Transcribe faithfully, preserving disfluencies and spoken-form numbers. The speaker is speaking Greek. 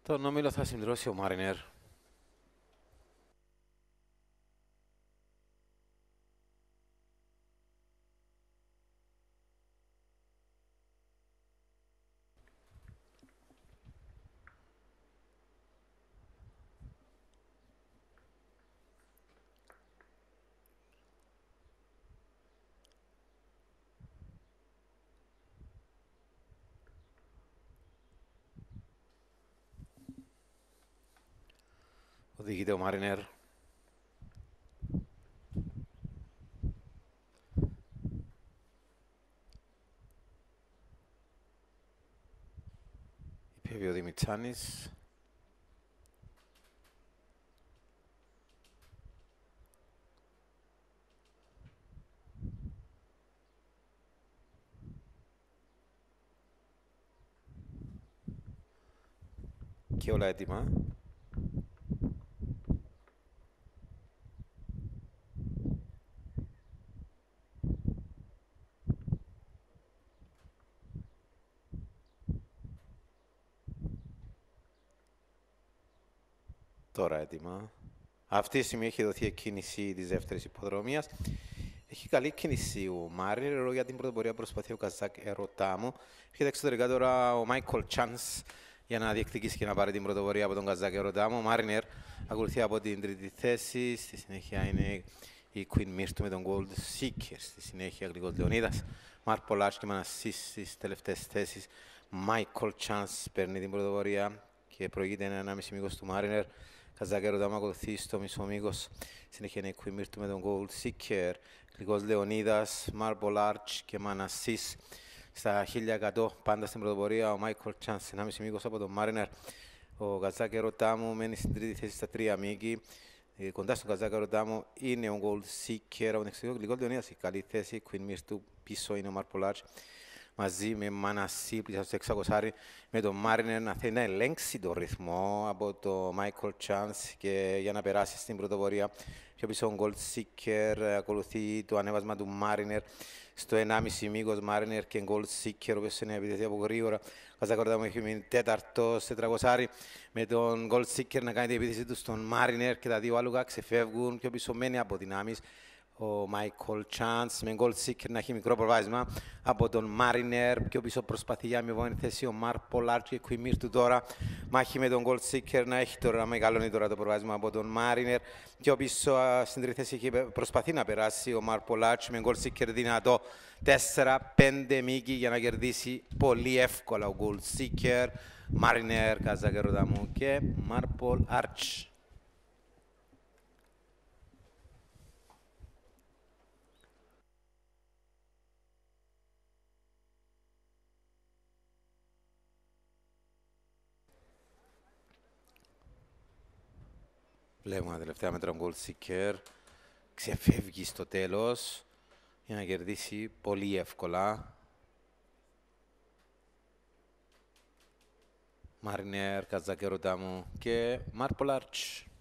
Τον όμιλο θα συμπληρώσει ο Μάρινερ. Οδηγείται ο Μάρινερ. Υπέβη ο Δημητσάνης. Και όλα έτοιμα. Τώρα έτοιμα. Αυτή τη στιγμή έχει δοθεί εκκίνηση της δεύτερης υποδρομίας. Έχει καλή κίνηση ο Μάρινερ, για την πρωτοπορία προσπαθεί ο Καζάκ Ερωτάμου. Έρχεται εξωτερικά τώρα ο Μάικολ Τσάνς για να διεκδικήσει και να πάρει την πρωτοπορία από τον Καζάκ Ερωτάμου. Ο Μάρινερ ακολουθεί από την τρίτη θέση. Στη συνέχεια είναι η Queen Μύρτου με τον Gold Seeker. Στη συνέχεια Γλυκός Λεωνίδας, Μαρ Πολάτς και Μανασσής στις τελευταίες θέσεις. Μάικολ Τσάνς παίρνει την πρωτοπορία και προηγείται ένα ενάμιση μήκος του Μάρινερ. Καζάκ Ερωτάμου ακολουθεί στο μισό μήκος. Συνέχεια είναι η Queen Μύρτου με τον Gold Seeker. Γλυκός Λεωνίδας, Μαρ Πολάτς και Μανασσής στα χίλια εκατό πάντα στην πρωτοπορία. Ο Μάικολ Τσάνς ενάμιση μήκος από τον Μάρινερ. Ο Καζάκ Ερωτάμου μένει στην τρίτη θέση στα τρία μήκη. Ε, κοντά στον Καζάκ Ερωτάμου είναι ο Gold Seeker από τον εξωτερικό. Γλυκός Λεωνίδας η καλή θέση. Queen Μύρτου πίσω είναι ο Μαρ Πολάτς μαζί με Μανασσί πλησιάζει στο εξακόσια με τον Μάρινερ να θέλει να ελέγξει το ρυθμό από το Michael Chance και για να περάσει στην πρωτοπορία. Πιο πίσω ο Gold Seeker, ακολουθεί το ανέβασμα του Μάρινερ στο ενάμιση μήκος Μάρινερ και Gold Seeker, ο οποίος είναι επιτεθεί από γρήγορα. Καζάκ Ερωτάμου έχει μείνει τέταρτος σε τριακόσια με τον Gold Seeker να κάνει την επίθεση του στον Μάρινερ και τα δύο άλογα ξεφεύγουν. Πιο πίσω μένει από δυνάμεις ο Michael Chance με Gold Seeker να έχει μικρό προβάδισμα από τον Mariner. Πιο πίσω προσπαθεί για μη θέση ο Mark Pollard και Queen Μύρτου τώρα. Μάχη με τον Gold Seeker να έχει τώρα, να μεγαλώνει τώρα το προβάδισμα από τον Mariner. Πιο πίσω στην τρίτη θέση προσπαθεί να περάσει ο Mark Pollard με Gold Seeker δυνατό. τέσσερα πέντε μήκη για να κερδίσει πολύ εύκολα ο Gold Seeker. Mariner, Καζάκ Ερωτάμου και Mark Pollard. Βλέπουμε τα τελευταία μέτρα ο Gold Seeker ξεφεύγει στο τέλος για να κερδίσει πολύ εύκολα. Mariner, Καζάκ Ερωτάμου και Mark Pollard.